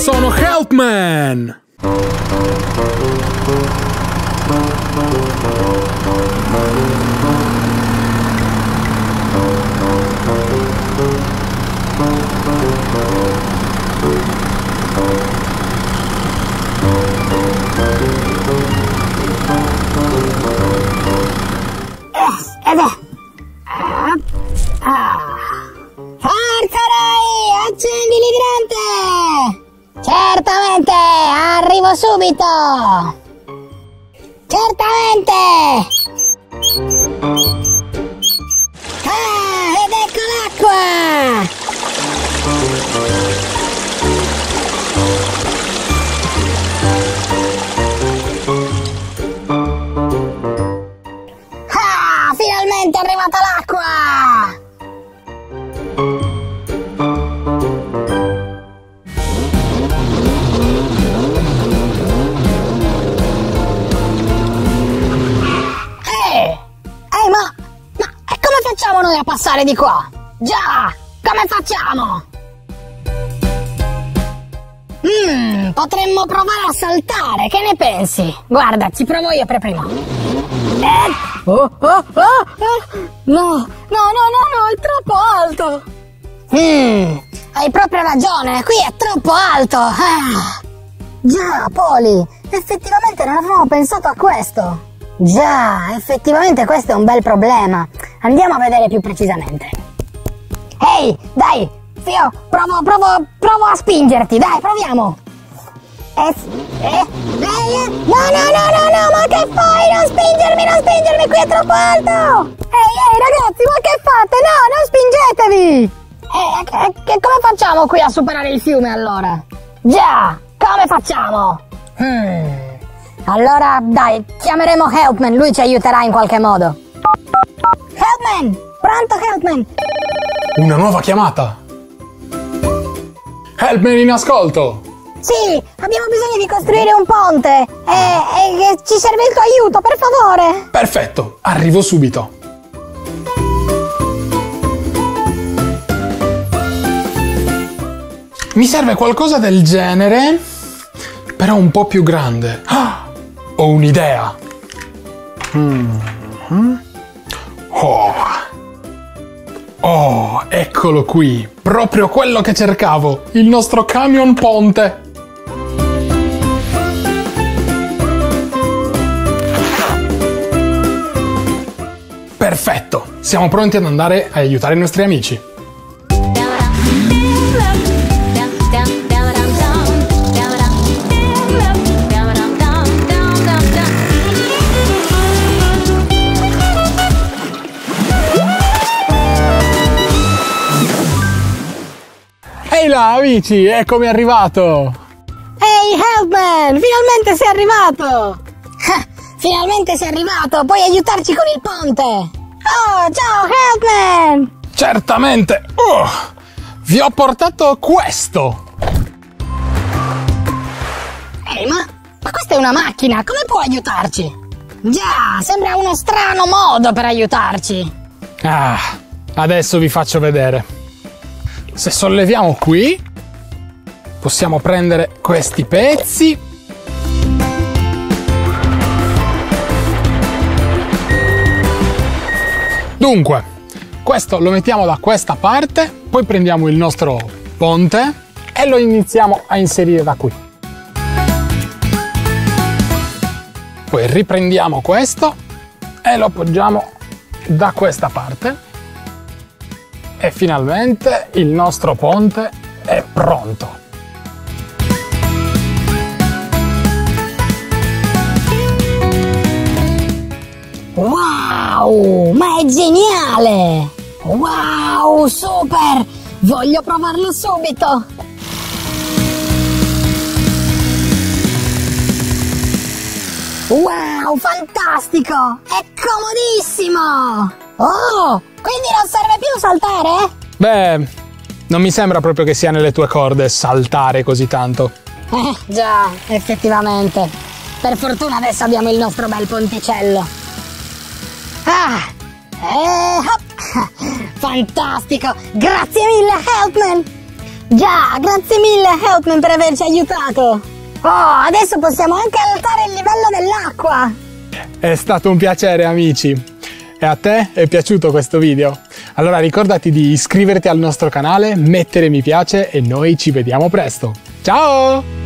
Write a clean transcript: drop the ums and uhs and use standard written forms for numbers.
sono Helpman! Forza Ray, accendi l'idrante! Certamente, arrivo subito! Certamente! Ah, ed ecco l'acqua! Ah, finalmente è arrivata l'acqua! Ma come facciamo noi a passare di qua? Già, come facciamo? Potremmo provare a saltare, che ne pensi? Guarda, ci provo io per primo. No, è troppo alto. Hai proprio ragione, qui è troppo alto. Già, Poli, effettivamente non avevamo pensato a questo. Già, effettivamente questo è un bel problema. Andiamo a vedere più precisamente. Ehi, dai, Fio, provo a spingerti, dai, proviamo. No, ma che fai? Non spingermi, qui è troppo alto. Ehi, ragazzi, ma che fate? No, non spingetevi. Come facciamo qui a superare il fiume allora? Già, come facciamo? Allora, dai, chiameremo Helpman, lui ci aiuterà in qualche modo. Helpman! Pronto, Helpman? Una nuova chiamata! Helpman in ascolto! Sì, abbiamo bisogno di costruire un ponte e ci serve il tuo aiuto, per favore! Perfetto, arrivo subito! Mi serve qualcosa del genere, però un po' più grande. Ho un'idea! Oh, eccolo qui! Proprio quello che cercavo! Il nostro camion ponte! Perfetto! Siamo pronti ad andare a aiutare i nostri amici! Ehi là, amici, eccomi arrivato! Ehi, Helpman, finalmente sei arrivato! Finalmente sei arrivato, puoi aiutarci con il ponte! Oh, ciao, Helpman! Certamente! Vi ho portato questo! Ehi, ma questa è una macchina, come può aiutarci? Già, sembra uno strano modo per aiutarci! Adesso vi faccio vedere. Se solleviamo qui, possiamo prendere questi pezzi. Dunque, questo lo mettiamo da questa parte, poi prendiamo il nostro ponte e lo iniziamo a inserire da qui. Poi riprendiamo questo e lo appoggiamo da questa parte. E finalmente il nostro ponte è pronto. Wow, ma è geniale! Wow, super! Voglio provarlo subito! Wow, fantastico! È comodissimo! Oh, quindi non serve più saltare? Beh, non mi sembra proprio che sia nelle tue corde saltare così tanto. Già, effettivamente. Per fortuna adesso abbiamo il nostro bel ponticello. Fantastico! Grazie mille, Helpman! Già, grazie mille Helpman per averci aiutato. Oh, adesso possiamo anche alzare il livello dell'acqua. È stato un piacere, amici. E a te è piaciuto questo video? Allora ricordati di iscriverti al nostro canale, mettere mi piace e noi ci vediamo presto. Ciao!